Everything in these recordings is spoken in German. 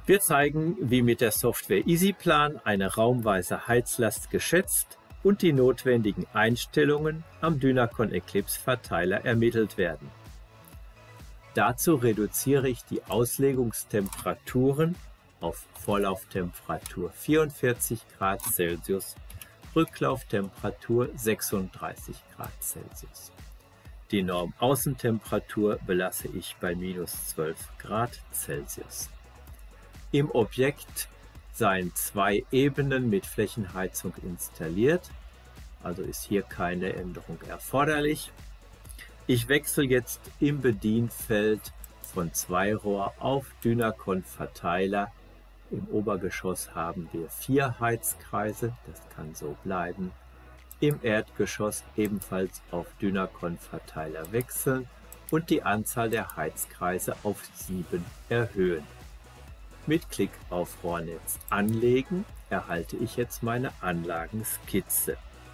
Wir zeigen, wie mit der Software EasyPlan eine raumweise Heizlast geschätzt und die notwendigen Einstellungen am Dynacon Eclipse Verteiler ermittelt werden. Dazu reduziere ich die Auslegungstemperaturen auf Vorlauftemperatur 44 Grad Celsius, Rücklauftemperatur 36 Grad Celsius. Die Normaußentemperatur belasse ich bei -12 Grad Celsius. Im Objekt seien 2 Ebenen mit Flächenheizung installiert, also ist hier keine Änderung erforderlich. Ich wechsle jetzt im Bedienfeld von Zweirohr auf Dynacon Verteiler. Im Obergeschoss haben wir 4 Heizkreise, das kann so bleiben. Im Erdgeschoss ebenfalls auf Dynacon Verteiler wechseln und die Anzahl der Heizkreise auf 7 erhöhen. Mit Klick auf Rohrnetz anlegen erhalte ich jetzt meine Anlagenskizze.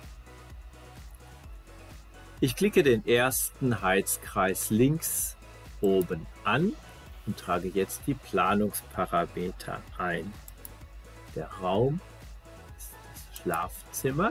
Ich klicke den ersten Heizkreis links oben an und trage jetzt die Planungsparameter ein. Der Raum ist das Schlafzimmer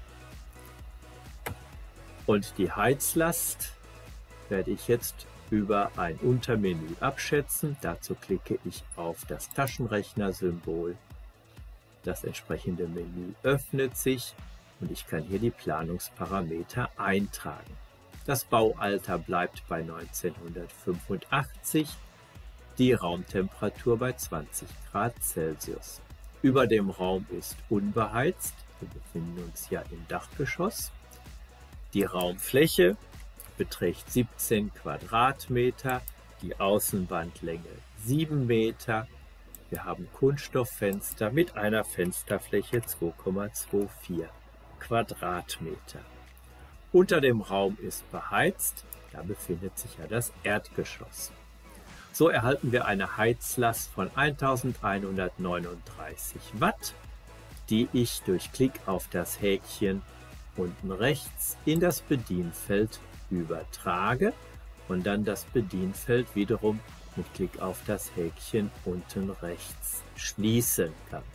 und die Heizlast werde ich jetzt über ein Untermenü abschätzen. Dazu klicke ich auf das Taschenrechner-Symbol. Das entsprechende Menü öffnet sich und ich kann hier die Planungsparameter eintragen. Das Baualter bleibt bei 1985, die Raumtemperatur bei 20 Grad Celsius. Über dem Raum ist unbeheizt, wir befinden uns ja im Dachgeschoss. Die Raumfläche beträgt 17 Quadratmeter, die Außenwandlänge 7 Meter. Wir haben Kunststofffenster mit einer Fensterfläche 2,24 Quadratmeter. Unter dem Raum ist beheizt, da befindet sich ja das Erdgeschoss. So erhalten wir eine Heizlast von 1139 Watt, die ich durch Klick auf das Häkchen unten rechts in das Bedienfeld übertrage und dann das Bedienfeld wiederum mit Klick auf das Häkchen unten rechts schließen kann.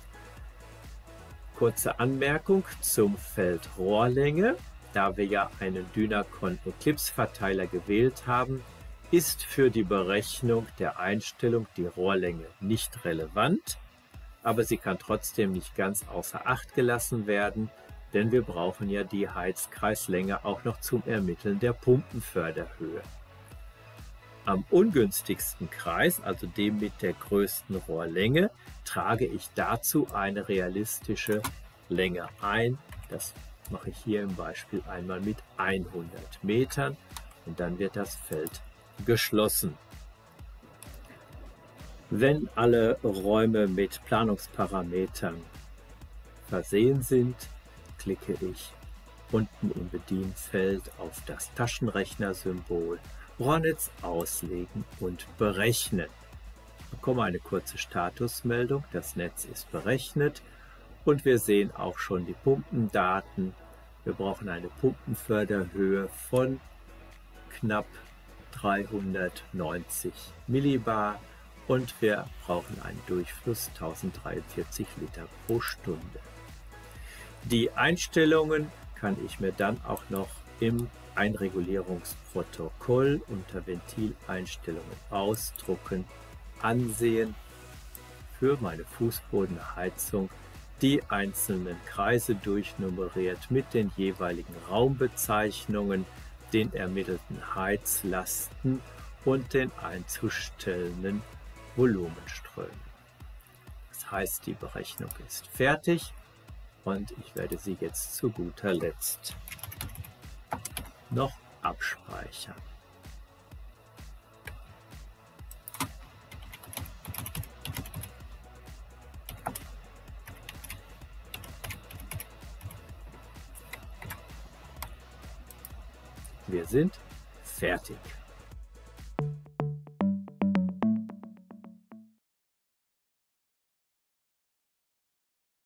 Kurze Anmerkung zum Feld Rohrlänge. Da wir ja einen Dynacon Eclipse Verteiler gewählt haben, ist für die Berechnung der Einstellung die Rohrlänge nicht relevant, aber sie kann trotzdem nicht ganz außer Acht gelassen werden, denn wir brauchen ja die Heizkreislänge auch noch zum Ermitteln der Pumpenförderhöhe. Am ungünstigsten Kreis, also dem mit der größten Rohrlänge, trage ich dazu eine realistische Länge ein. Das mache ich hier im Beispiel einmal mit 100 Metern und dann wird das Feld geschlossen. Wenn alle Räume mit Planungsparametern versehen sind, klicke ich unten im Bedienfeld auf das Taschenrechner-Symbol, Rohrnetz auslegen und berechnen. Ich bekomme eine kurze Statusmeldung, das Netz ist berechnet und wir sehen auch schon die Pumpendaten. Wir brauchen eine Pumpenförderhöhe von knapp 390 Millibar und wir brauchen einen Durchfluss 1043 Liter pro Stunde. Die Einstellungen kann ich mir dann auch noch im Einregulierungsprotokoll unter Ventileinstellungen ausdrucken, ansehen. Für meine Fußbodenheizung die einzelnen Kreise durchnummeriert mit den jeweiligen Raumbezeichnungen, den ermittelten Heizlasten und den einzustellenden Volumenströmen. Das heißt, die Berechnung ist fertig. Und ich werde sie jetzt zu guter Letzt noch abspeichern. Wir sind fertig.